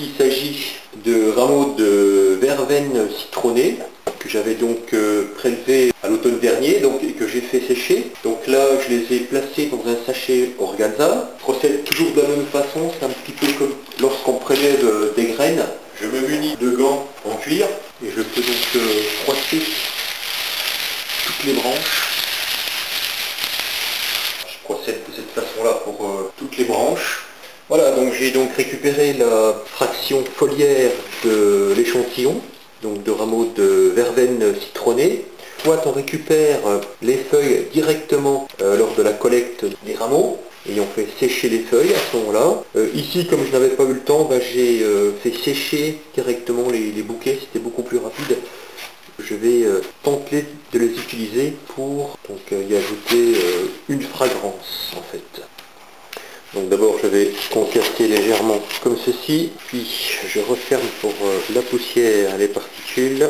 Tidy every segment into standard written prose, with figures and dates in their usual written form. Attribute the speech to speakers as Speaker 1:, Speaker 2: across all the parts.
Speaker 1: il s'agit de rameaux de verveine citronnée que j'avais donc prélevé à l'automne dernier et que j'ai fait sécher. Donc là, je les ai placés dans un sachet organza. Je procède toujours de la même façon, c'est un petit peu comme lorsqu'on prélève des graines. Je me munis de gants en cuir et je peux donc froisser toutes les branches. Je procède de cette façon-là pour toutes les branches. Voilà, donc j'ai donc récupéré la fraction foliaire de l'échantillon, donc de rameaux de verveine citronnée. Soit on récupère les feuilles directement lors de la collecte des rameaux, ayant fait sécher les feuilles à ce moment-là. Ici, comme je n'avais pas eu le temps, j'ai fait sécher directement les bouquets, c'était beaucoup plus rapide. Je vais tenter de les utiliser pour y ajouter une fragrance en fait. Donc d'abord je vais concasser légèrement comme ceci, puis je referme pour la poussière et les particules.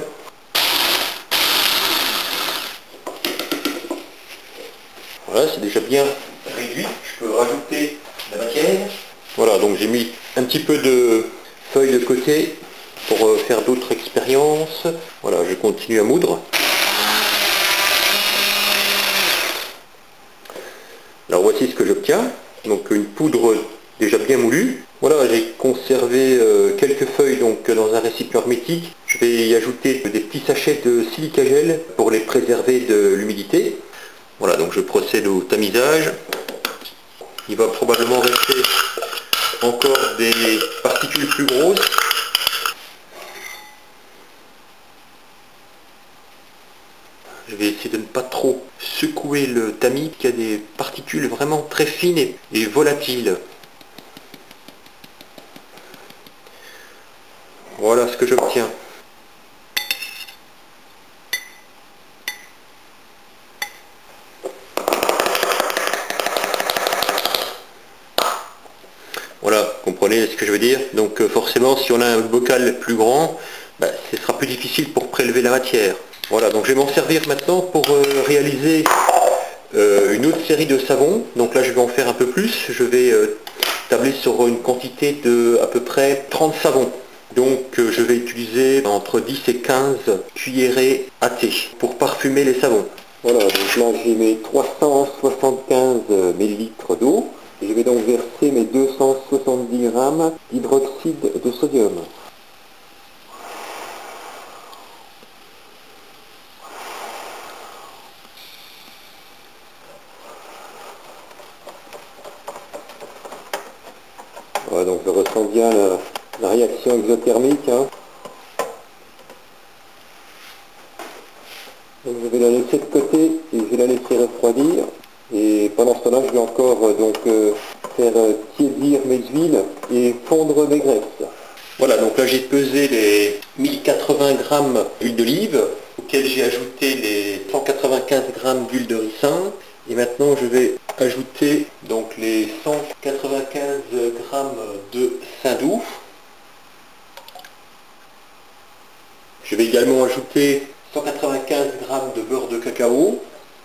Speaker 1: Voilà, c'est déjà bien réduit, je peux rajouter la matière. Voilà, donc j'ai mis un petit peu de feuilles de côté pour faire d'autres expériences. Voilà, je continue à moudre. Alors voici ce que j'obtiens. Donc une poudre déjà bien moulue. Voilà, j'ai conservé quelques feuilles dans un récipient hermétique. Je vais y ajouter des petits sachets de silicagel pour les préserver de l'humidité. Voilà, donc je procède au tamisage. Il va probablement rester encore des particules plus grosses. Je vais essayer de ne pas trop secouer le tamis, qui a des particules vraiment très fines et volatiles. Voilà ce que j'obtiens. Voilà, vous comprenez ce que je veux dire. Donc forcément, si on a un bocal plus grand, ce sera plus difficile pour prélever la matière. Voilà, donc je vais m'en servir maintenant pour réaliser une autre série de savons. Donc là, je vais en faire un peu plus. Je vais tabler sur une quantité de à peu près 30 savons. Donc je vais utiliser entre 10 et 15 cuillerées à thé pour parfumer les savons. Voilà, donc là j'ai mes 375 ml d'eau. Je vais donc verser mes 270 g d'hydroxyde de sodium. Voilà, donc je ressens bien la réaction exothermique. Donc je vais la laisser de côté et je vais la laisser refroidir. Et pendant ce temps-là, je vais encore faire tiédir mes huiles et fondre mes graisses. Voilà, donc là j'ai pesé les 1080 g d'huile d'olive, auxquelles j'ai ajouté les 195 g d'huile de ricin. Et maintenant je vais ajouter donc les 195 g de saindoux. Je vais également ajouter 195 g de beurre de cacao.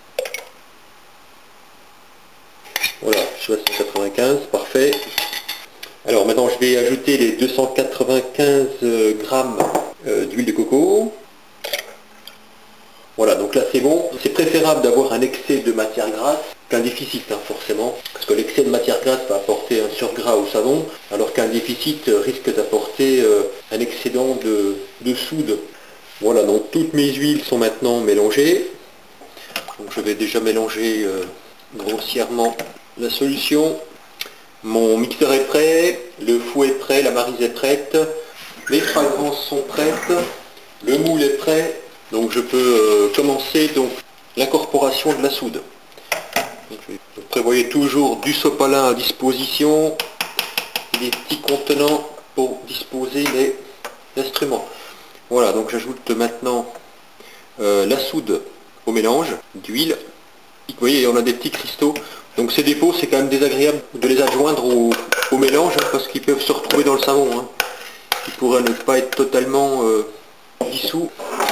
Speaker 1: Voilà, je suis à 195, parfait. Alors maintenant je vais ajouter les 295 g d'huile de coco. Voilà, donc là c'est bon. C'est préférable d'avoir un excès de matière grasse qu'un déficit, forcément. Parce que l'excès de matière grasse va apporter un surgras au savon, alors qu'un déficit risque d'apporter un excédent de soude. Voilà, donc toutes mes huiles sont maintenant mélangées. Donc je vais déjà mélanger grossièrement la solution. Mon mixeur est prêt, le fouet est prêt, la maryse est prête, les fragrances sont prêtes, le moule est prêt, donc je peux commencer l'incorporation de la soude. Vous prévoyez toujours du sopalin à disposition, des petits contenants pour disposer les instruments. Voilà, donc j'ajoute maintenant la soude au mélange d'huile. Vous voyez, on a des petits cristaux. Donc ces dépôts, c'est quand même désagréable de les adjoindre au mélange, parce qu'ils peuvent se retrouver dans le savon. Ils pourraient ne pas être totalement dissous.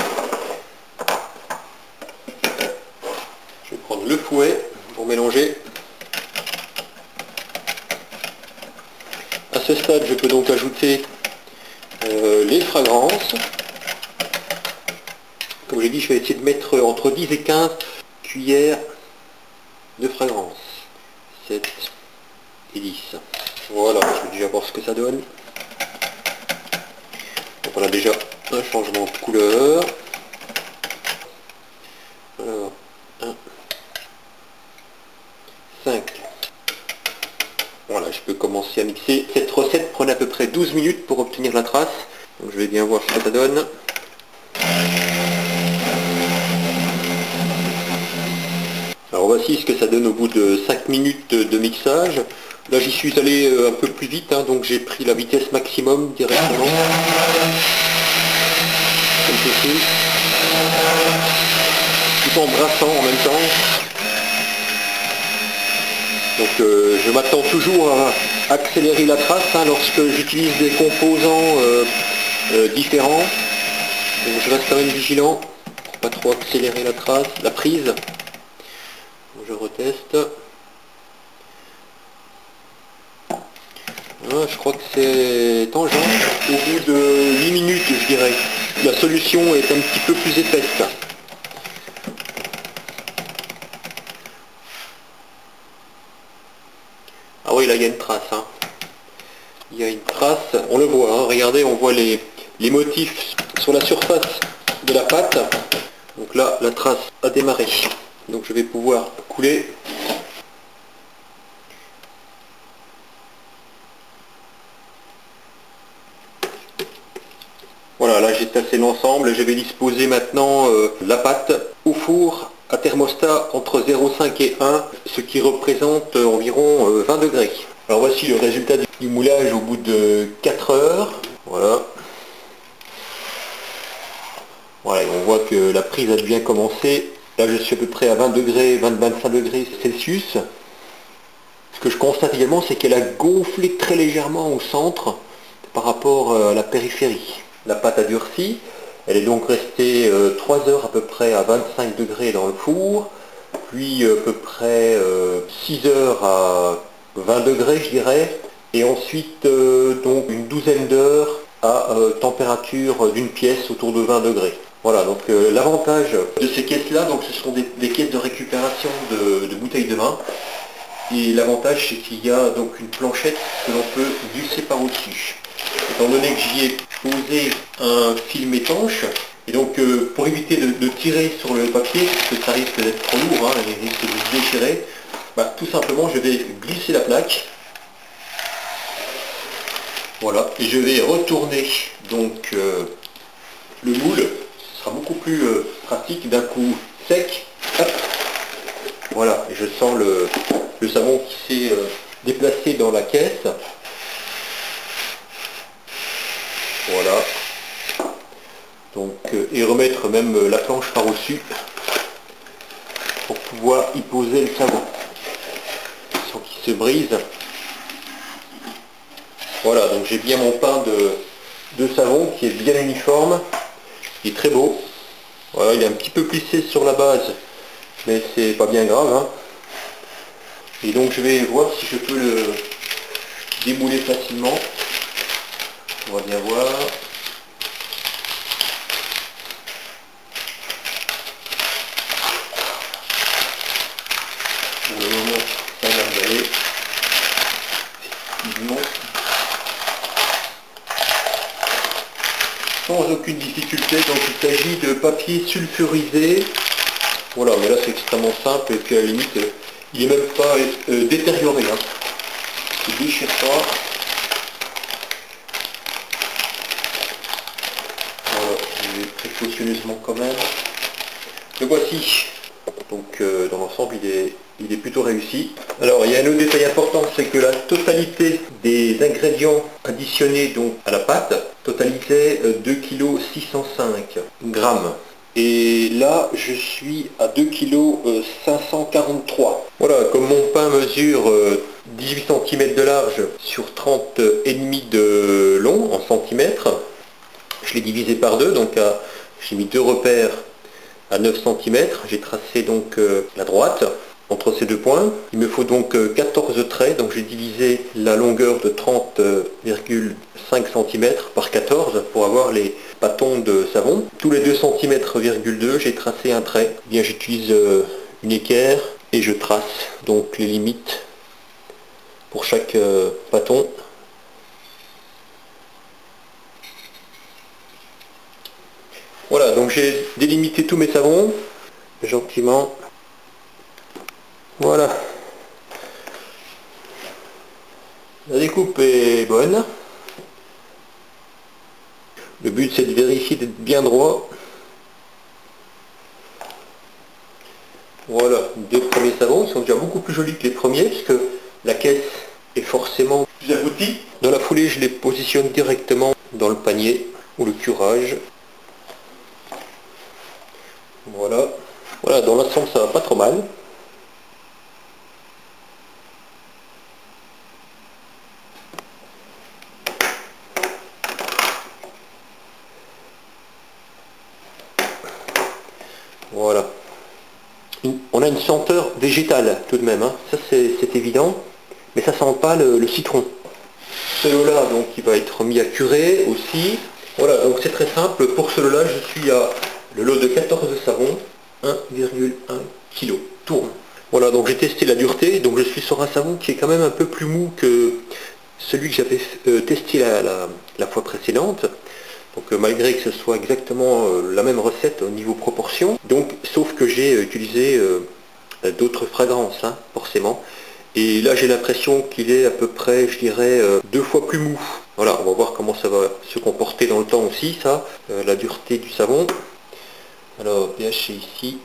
Speaker 1: Je vais prendre le fouet pour mélanger. À ce stade, je peux donc ajouter Les fragrances. Comme j'ai dit, je vais essayer de mettre entre 10 et 15 cuillères de fragrance. 7 et 10. Voilà, je vais déjà voir ce que ça donne. Donc on a déjà un changement de couleur. Alors, 1, 5. Voilà, je peux commencer à mixer. Cette recette prenait à peu près 12 minutes pour obtenir la trace. Donc je vais bien voir ce que ça donne. Alors voici ce que ça donne au bout de 5 minutes de mixage. Là j'y suis allé un peu plus vite, hein, donc j'ai pris la vitesse maximum directement. Comme ceci. Tout en brassant en même temps. Donc je m'attends toujours à accélérer la trace hein, lorsque j'utilise des composants différents. Donc je reste quand même vigilant pour pas trop accélérer la trace, la prise. Je reteste. Ah, je crois que c'est tangent. Au bout de 8 minutes, je dirais. La solution est un petit peu plus épaisse. Ah oui, là il y a une trace. Hein. Il y a une trace, on le voit. Hein. Regardez, on voit les motifs sur la surface de la pâte. Donc là, la trace a démarré. Donc je vais pouvoir couler. Voilà, là j'ai tassé l'ensemble et je vais disposer maintenant la pâte au four à thermostat entre 0,5 et 1, ce qui représente environ 20 degrés. Alors voici le résultat du moulage au bout de 4 heures. Voilà. Voilà, et on voit que la prise a bien commencé. Là je suis à peu près à 20 degrés, 20-25 degrés Celsius. Ce que je constate également, c'est qu'elle a gonflé très légèrement au centre par rapport à la périphérie. La pâte a durci, elle est donc restée 3 heures à peu près à 25 degrés dans le four, puis à peu près 6 heures à 20 degrés je dirais, et ensuite donc une douzaine d'heures à température d'une pièce autour de 20 degrés. Voilà, donc l'avantage de ces caisses-là, donc ce sont des caisses de récupération de bouteilles de vin. Et l'avantage c'est qu'il y a donc une planchette que l'on peut glisser par au-dessus. Étant donné que j'y ai posé un film étanche, et donc pour éviter de tirer sur le papier, parce que ça risque d'être trop lourd, hein, et risque de se déchirer, bah, tout simplement je vais glisser la plaque. Voilà, et je vais retourner donc le moule, ce sera beaucoup plus pratique d'un coup sec. Hop. Voilà, et je sens le savon qui s'est déplacé dans la caisse. Voilà. Donc, et remettre même la planche par au-dessus pour pouvoir y poser le savon sans qu'il se brise. Voilà, donc j'ai bien mon pain de savon qui est bien uniforme, il est très beau. Voilà, il est un petit peu plissé sur la base, mais c'est pas bien grave. Hein. Et donc je vais voir si je peux le démouler facilement. On va bien voir. Pour le moment, ça va aller. Effectivement. Sans aucune difficulté, donc il s'agit de papier sulfurisé. Voilà, mais là c'est extrêmement simple et puis à la limite, il n'est même pas détérioré. Hein. Il ne déchire pas. Voilà, je vais précautionneusement quand même. Le voici. Donc dans l'ensemble il est plutôt réussi. Alors il y a un autre détail important, c'est que la totalité des ingrédients additionnés donc à la pâte totalisait 2,605 kg. Et là je suis à 2,543 kg. Voilà, comme mon pain mesure 18 cm de large sur 30,5 de long en centimètres, je l'ai divisé par deux, donc j'ai mis deux repères à 9 cm, j'ai tracé donc la droite, entre ces deux points. Il me faut donc 14 traits, donc j'ai divisé la longueur de 30,5 cm par 14 pour avoir les bâtons de savon. Tous les 2 cm,2 j'ai tracé un trait. Eh bien j'utilise une équerre et je trace donc les limites pour chaque bâton. Voilà, donc j'ai délimité tous mes savons gentiment. Voilà. La découpe est bonne. Le but c'est de vérifier d'être bien droit. Voilà, deux premiers savons, ils sont déjà beaucoup plus jolis que les premiers puisque la caisse est forcément plus aboutie. Dans la foulée, je les positionne directement dans le panier ou le curage. Voilà. Voilà, dans l'ensemble ça va pas trop mal. Voilà. On a une senteur végétale tout de même, hein. Ça c'est évident, mais ça sent pas le citron. Celui-là, donc il va être mis à curer aussi. Voilà, donc c'est très simple. Pour celui-là, je suis à le lot de 14 savons, 1,1 kg. Tourne. Voilà, donc j'ai testé la dureté, donc je suis sur un savon qui est quand même un peu plus mou que celui que j'avais testé la fois précédente. Donc malgré que ce soit exactement la même recette au niveau proportion, donc sauf que j'ai utilisé d'autres fragrances, hein, forcément. Et là j'ai l'impression qu'il est à peu près, je dirais, 2 fois plus mou. Voilà, on va voir comment ça va se comporter dans le temps aussi, ça, la dureté du savon. Alors pH ici.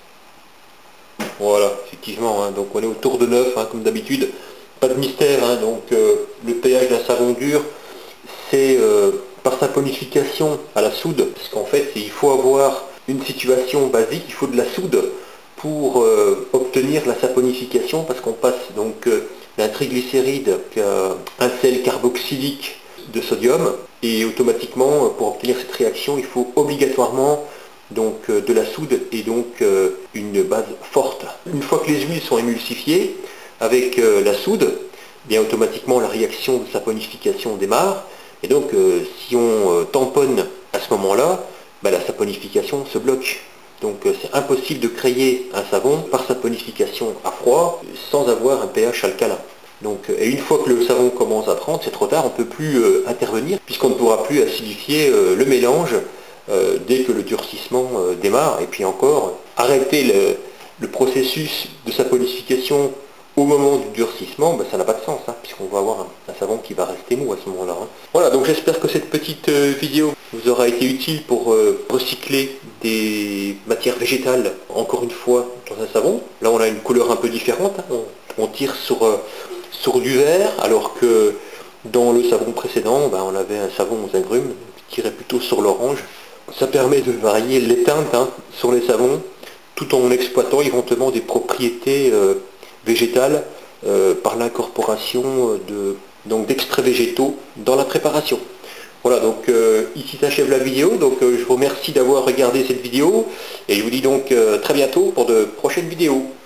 Speaker 1: Voilà, effectivement, hein, donc on est autour de 9, hein, comme d'habitude. Pas de mystère, hein, donc le pH d'un savon dur, c'est par saponification à la soude, parce qu'en fait il faut avoir une situation basique, il faut de la soude pour obtenir la saponification, parce qu'on passe donc d'un triglycéride à un sel carboxylique de sodium, et automatiquement pour obtenir cette réaction il faut obligatoirement donc de la soude et donc une base forte. Une fois que les huiles sont émulsifiées avec la soude, bien automatiquement la réaction de saponification démarre. Et donc, si on tamponne à ce moment-là, la saponification se bloque. Donc, c'est impossible de créer un savon par saponification à froid sans avoir un pH alcalin. Donc, et une fois que le savon commence à prendre, c'est trop tard, on ne peut plus intervenir puisqu'on ne pourra plus acidifier le mélange dès que le durcissement démarre. Et puis encore, arrêter le processus de saponification au moment du durcissement, ça n'a pas de sens, hein, puisqu'on va avoir un savon qui va rester mou à ce moment-là. Hein. Voilà, donc j'espère que cette petite vidéo vous aura été utile pour recycler des matières végétales, encore une fois, dans un savon. Là, on a une couleur un peu différente, hein. On tire sur du vert, alors que dans le savon précédent, on avait un savon aux agrumes qui tirait plutôt sur l'orange. Ça permet de varier les teintes, hein, sur les savons, tout en exploitant éventuellement des propriétés végétales par l'incorporation d'extraits végétaux dans la préparation. Voilà, donc ici s'achève la vidéo, donc je vous remercie d'avoir regardé cette vidéo et je vous dis donc très bientôt pour de prochaines vidéos.